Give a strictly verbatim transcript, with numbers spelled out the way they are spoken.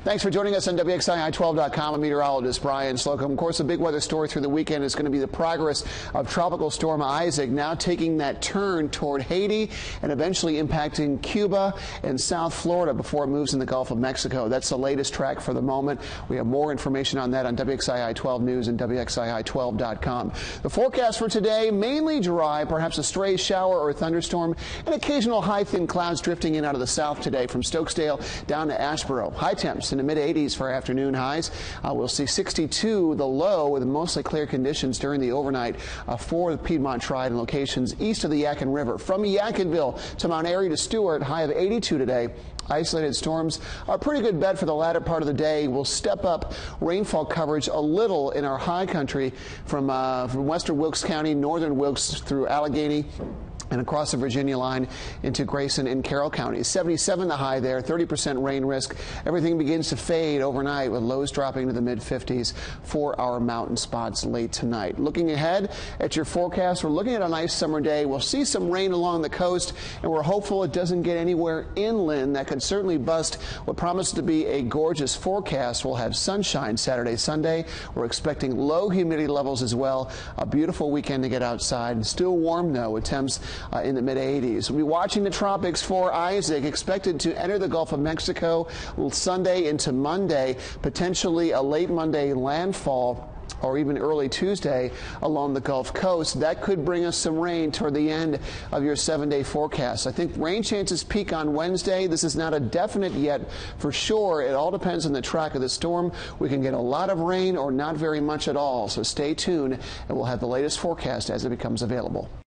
Thanks for joining us on W X I I twelve dot com. I'm meteorologist Brian Slocum. Of course, the big weather story through the weekend is going to be the progress of Tropical Storm Isaac, now taking that turn toward Haiti and eventually impacting Cuba and South Florida before it moves in the Gulf of Mexico. That's the latest track for the moment. We have more information on that on W X I I twelve News and W X I I twelve dot com. The forecast for today, mainly dry, perhaps a stray shower or a thunderstorm, and occasional high thin clouds drifting in out of the south today from Stokesdale down to Asheboro. High temps in the mid eighties for afternoon highs. Uh, we'll see sixty-two the low with mostly clear conditions during the overnight uh, for the Piedmont Triad and locations east of the Yadkin River. From Yadkinville to Mount Airy to Stewart, high of eighty-two today. Isolated storms are a pretty good bet for the latter part of the day. We'll step up rainfall coverage a little in our high country from, uh, from western Wilkes County, northern Wilkes through Allegheny, and across the Virginia line into Grayson and Carroll counties. seventy-seven the high there, thirty percent rain risk. Everything begins to fade overnight with lows dropping to the mid fifties for our mountain spots late tonight. Looking ahead at your forecast, we're looking at a nice summer day. We'll see some rain along the coast, and we're hopeful it doesn't get anywhere inland. That could certainly bust what promises to be a gorgeous forecast. We'll have sunshine Saturday, Sunday. We're expecting low humidity levels as well. A beautiful weekend to get outside. Still warm, though, with temps Uh, in the mid eighties. We'll be watching the tropics for Isaac, expected to enter the Gulf of Mexico Sunday into Monday, potentially a late Monday landfall or even early Tuesday along the Gulf Coast. That could bring us some rain toward the end of your seven-day forecast. I think rain chances peak on Wednesday. This is not a definite yet for sure. It all depends on the track of the storm. We can get a lot of rain or not very much at all. So stay tuned, and we'll have the latest forecast as it becomes available.